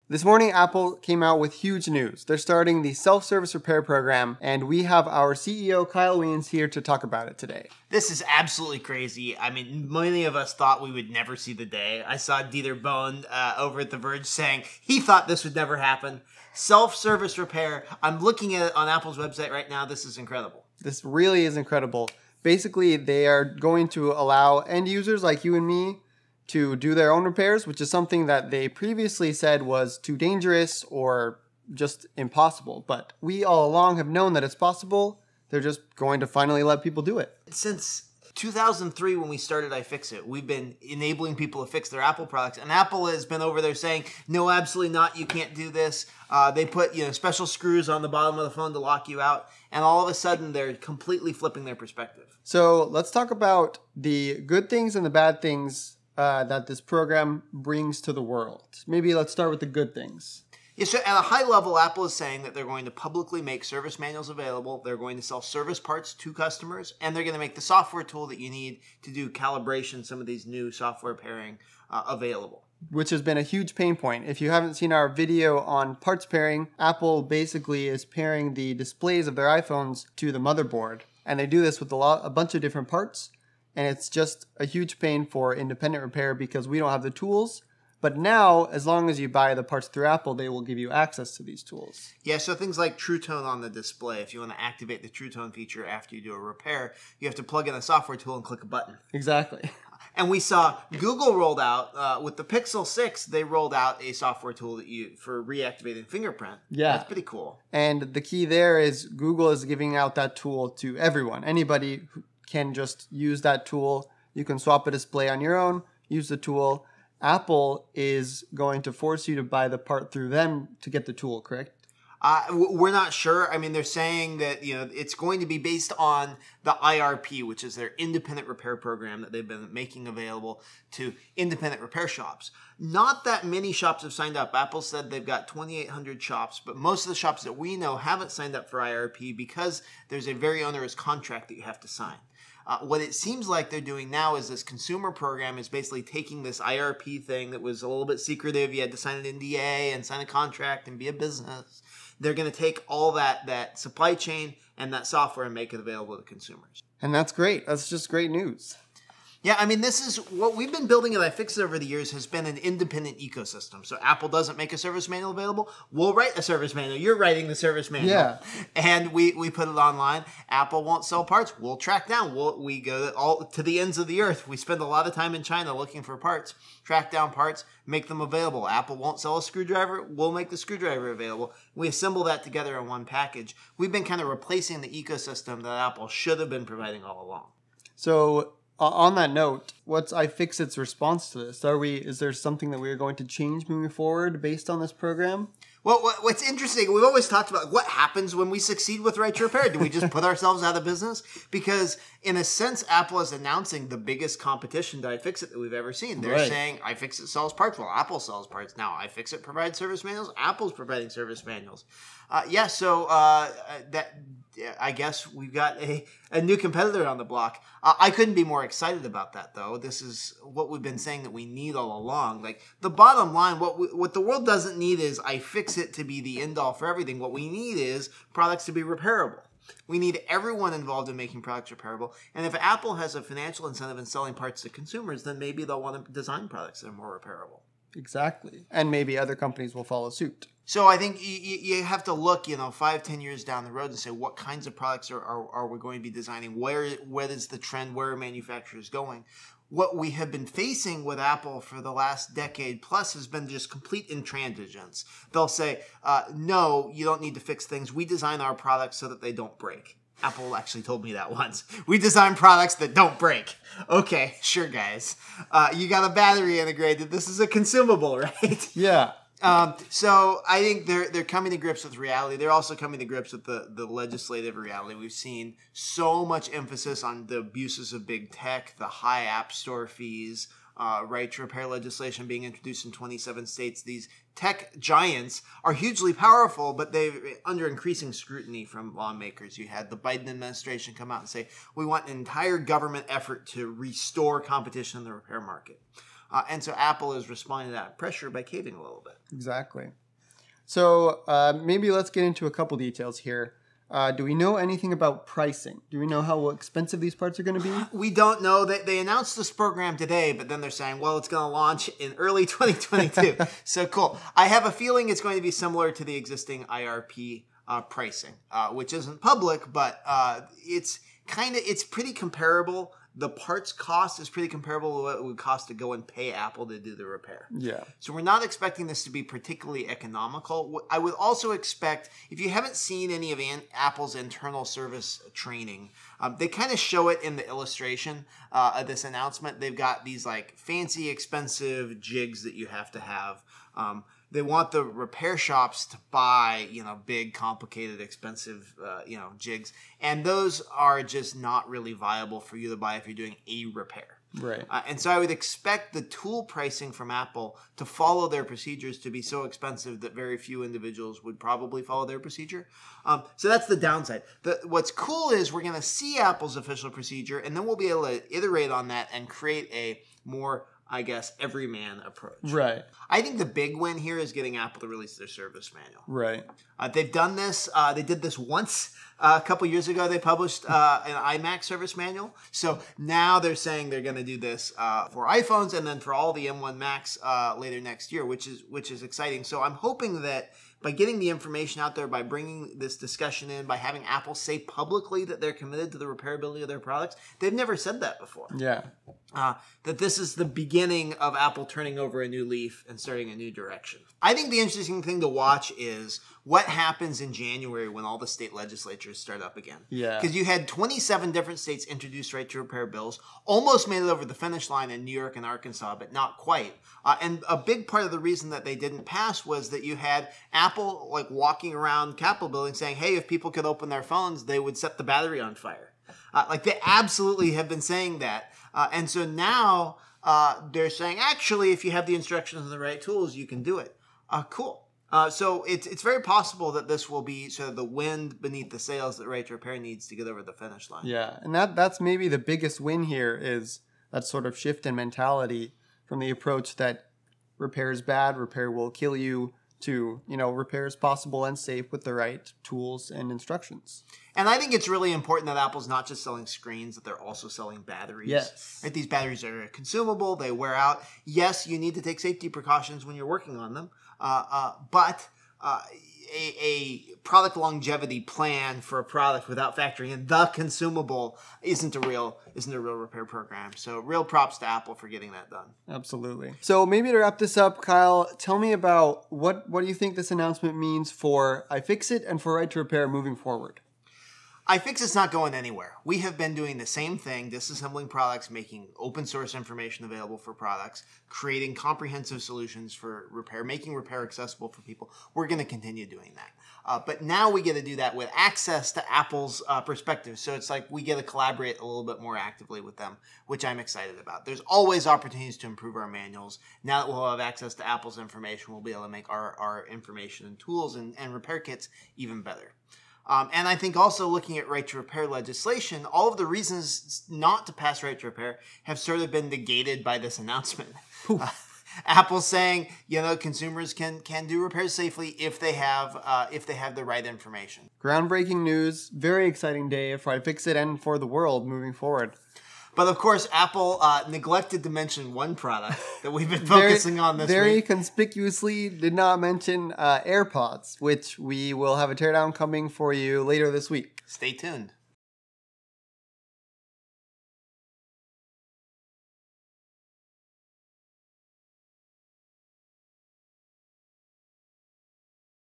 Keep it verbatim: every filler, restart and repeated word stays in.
This morning, Apple came out with huge news. They're starting the self-service repair program, and we have our C E O, Kyle Wiens, here to talk about it today. This is absolutely crazy. I mean, many of us thought we would never see the day. I saw Dieter Bohn uh, over at The Verge saying he thought this would never happen. Self-service repair. I'm looking at it on Apple's website right now. This is incredible. This really is incredible. Basically, they are going to allow end users like you and me to do their own repairs, which is something that they previously said was too dangerous or just impossible. But we all along have known that it's possible. They're just going to finally let people do it. Since two thousand three, when we started iFixit, we've been enabling people to fix their Apple products. And Apple has been over there saying, no, absolutely not. You can't do this. Uh, they put you know special screws on the bottom of the phone to lock you out. And all of a sudden, they're completely flipping their perspective. So let's talk about the good things and the bad things Uh, that this program brings to the world. Maybe let's start with the good things. Yeah, so at a high level, Apple is saying that they're going to publicly make service manuals available. They're going to sell service parts to customers, and they're going to make the software tool that you need to do calibration, some of these new software pairing, uh, available. Which has been a huge pain point. If you haven't seen our video on parts pairing, Apple basically is pairing the displays of their iPhones to the motherboard. And they do this with a lot, a bunch of different parts. And it's just a huge pain for independent repair because we don't have the tools. But now, as long as you buy the parts through Apple, they will give you access to these tools. Yeah, so things like True Tone on the display. If you want to activate the True Tone feature after you do a repair, you have to plug in a software tool and click a button. Exactly. And we saw Google rolled out, uh, with the Pixel six, they rolled out a software tool that you for reactivating fingerprint. Yeah. That's pretty cool. And the key there is Google is giving out that tool to everyone. Anybody who can just use that tool. You can swap a display on your own, use the tool. Apple is going to force you to buy the part through them to get the tool, correct? Uh, we're not sure. I mean, they're saying that, you know, it's going to be based on the I R P, which is their independent repair program that they've been making available to independent repair shops. Not that many shops have signed up. Apple said they've got twenty-eight hundred shops, but most of the shops that we know haven't signed up for I R P because there's a very onerous contract that you have to sign. Uh, what it seems like they're doing now is this consumer program is basically taking this I R P thing that was a little bit secretive. You had to sign an N D A and sign a contract and be a business. They're going to take all that, that supply chain and that software and make it available to consumers. And that's great. That's just great news. Yeah, I mean, this is what we've been building at iFixit over the years has been an independent ecosystem. So Apple doesn't make a service manual available. We'll write a service manual. You're writing the service manual. Yeah. And we, we put it online. Apple won't sell parts. We'll track down. We'll, we go to, all, to the ends of the earth. We spend a lot of time in China looking for parts, track down parts, make them available. Apple won't sell a screwdriver. We'll make the screwdriver available. We assemble that together in one package. We've been kind of replacing the ecosystem that Apple should have been providing all along. So Uh, on that note, what's iFixit's response to this? Are we? Is there something that we are going to change moving forward based on this program? Well, what's interesting, we've always talked about what happens when we succeed with Right to Repair. Do we just put ourselves out of business? Because in a sense, Apple is announcing the biggest competition to iFixit that we've ever seen. They're Right. saying iFixit sells parts. Well, Apple sells parts now. iFixit provides service manuals. Apple's providing service manuals. Uh, yeah, so uh, that I guess we've got a, a new competitor on the block. Uh, I couldn't be more excited about that, though. This is what we've been saying that we need all along. Like the bottom line, what we, what the world doesn't need is iFixit to be the end all for everything. What we need is products to be repairable. We need everyone involved in making products repairable. And if Apple has a financial incentive in selling parts to consumers, then maybe they'll want to design products that are more repairable. Exactly. And maybe other companies will follow suit. So I think you, you have to look, you know, five, ten years down the road and say, what kinds of products are, are, are we going to be designing? Where, what is the trend? Where are manufacturers going? What we have been facing with Apple for the last decade plus has been just complete intransigence. They'll say, uh, no, you don't need to fix things. We design our products so that they don't break. Apple actually told me that once. We design products that don't break. Okay, sure, guys. Uh, you got a battery integrated. This is a consumable, right? Yeah. Um, so I think they're they're coming to grips with reality. They're also coming to grips with the, the legislative reality. We've seen so much emphasis on the abuses of big tech, the high app store fees, uh, right to repair legislation being introduced in twenty-seven states. These tech giants are hugely powerful, but they're under increasing scrutiny from lawmakers. You had the Biden administration come out and say, we want an entire government effort to restore competition in the repair market. Uh, and so Apple is responding to that pressure by caving a little bit. Exactly. So uh, maybe let's get into a couple details here. Uh, do we know anything about pricing? Do we know how expensive these parts are going to be? We don't know. They, they announced this program today, but then they're saying, well, it's going to launch in early twenty twenty-two. So cool. I have a feeling it's going to be similar to the existing I R P uh, pricing, uh, which isn't public, but uh, it's kind of, it's pretty comparable. The parts cost is pretty comparable to what it would cost to go and pay Apple to do the repair. Yeah. So we're not expecting this to be particularly economical. I would also expect, if you haven't seen any of Apple's internal service training, um, they kind of show it in the illustration uh, of this announcement. They've got these like fancy, expensive jigs that you have to have. Um, They want the repair shops to buy, you know, big, complicated, expensive, uh, you know, jigs. And those are just not really viable for you to buy if you're doing a repair. Right. Uh, and so I would expect the tool pricing from Apple to follow their procedures to be so expensive that very few individuals would probably follow their procedure. Um, so that's the downside. The, what's cool is we're going to see Apple's official procedure, and then we'll be able to iterate on that and create a more, I guess, everyman approach. Right. I think the big win here is getting Apple to release their service manual. Right. Uh, they've done this. Uh, they did this once uh, a couple years ago. They published uh, an iMac service manual. So now they're saying they're going to do this uh, for iPhones and then for all the M one Macs uh, later next year, which is which is exciting. So I'm hoping that by getting the information out there, by bringing this discussion in, by having Apple say publicly that they're committed to the repairability of their products, they've never said that before. Yeah. Uh, that this is the beginning of Apple turning over a new leaf and starting a new direction. I think the interesting thing to watch is what happens in January when all the state legislatures start up again. Yeah. Because you had twenty-seven different states introduce right to repair bills, almost made it over the finish line in New York and Arkansas, but not quite. Uh, and a big part of the reason that they didn't pass was that you had Apple like walking around Capitol building saying, hey, if people could open their phones, they would set the battery on fire. Uh, like they absolutely have been saying that. Uh, and so now uh, they're saying, actually, if you have the instructions and the right tools, you can do it. Uh, cool. Uh, so it's it's very possible that this will be sort of the wind beneath the sails that Right to Repair needs to get over the finish line. Yeah, and that that's maybe the biggest win here is that sort of shift in mentality from the approach that repair is bad, repair will kill you, to, you know, repair is possible and safe with the right tools and instructions. And I think it's really important that Apple's not just selling screens, that they're also selling batteries. Yes. Right? These batteries are consumable, they wear out. Yes, you need to take safety precautions when you're working on them, uh, uh, but uh, a, a product longevity plan for a product without factoring in the consumable isn't a real isn't a real repair program. So real props to Apple for getting that done. Absolutely. So maybe to wrap this up, Kyle, tell me about what, what do you think this announcement means for iFixit and for Right to Repair moving forward? iFixit's not going anywhere. We have been doing the same thing, disassembling products, making open source information available for products, creating comprehensive solutions for repair, making repair accessible for people. We're going to continue doing that. Uh, but now we get to do that with access to Apple's uh, perspective. So it's like we get to collaborate a little bit more actively with them, which I'm excited about. There's always opportunities to improve our manuals. Now that we'll have access to Apple's information, we'll be able to make our, our information and tools and, and repair kits even better. Um, and I think also looking at Right to Repair legislation, all of the reasons not to pass Right to Repair have sort of been negated by this announcement. Uh, Apple's saying, you know, consumers can can do repairs safely if they have uh, if they have the right information. Groundbreaking news, very exciting day for iFixit and for the world moving forward. But of course, Apple uh, neglected to mention one product that we've been focusing very, on this very week. Very conspicuously did not mention uh, AirPods, which we will have a teardown coming for you later this week. Stay tuned.